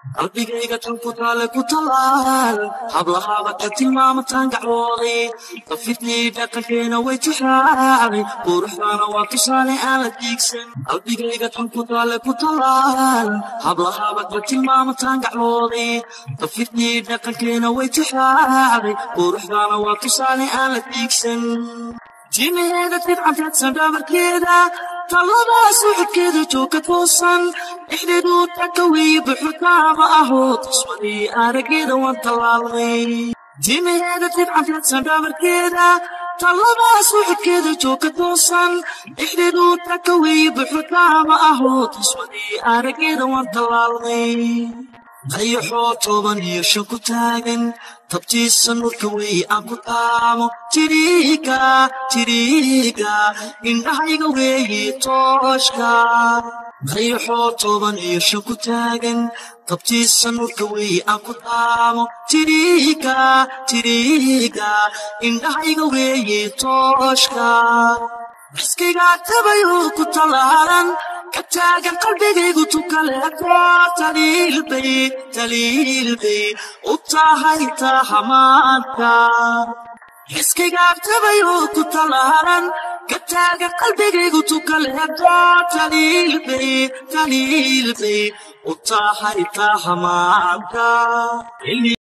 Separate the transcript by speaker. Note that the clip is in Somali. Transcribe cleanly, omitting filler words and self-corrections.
Speaker 1: qalbigayga tan ku taale ku talaal hablahaaba ka tilmaamataan gacooday qafitnii dhaqankeena way tixraacday quruxdaana waa tusaale aan la tiigsan qalbigayga tan ku taale ku talaal hablahaaba ka tilmaamataan gacooday qafitnii dhaqankeena way tixraacday quruxdaana waa tusaale aan la tiigsan jimeeda tidcanteedsan dhabarkeeda taladaas wixidkeeda jooga toosan dhexdeedu takawii buxutaama ahoo tusmadii arageeda waan tallaalnay jimeeda tidcanteedsan dhabarkeeda taladaas wixidkeeda jooga toosan dhexdeedu takawii buxutaama ahoo tusmadii arageeda waan tallaalnay dayaxoo 15 ku taagan tabtiisa nurka wey aan ku taamo tiriga indhahayga weeye tooshka dayaxoo 15 ku taagan tabtiisa nurka wey aan ku taamo tiriga indhahayga weeye tooshka iskiga tabayo ku talaalan kataagan qalbigaygu tukaleeto taliilbay u tahay tahamaadka iskiga tabayo ku talaalan kataagan qalbigaygu tukaleeto taliilbay u tahay tahamaadka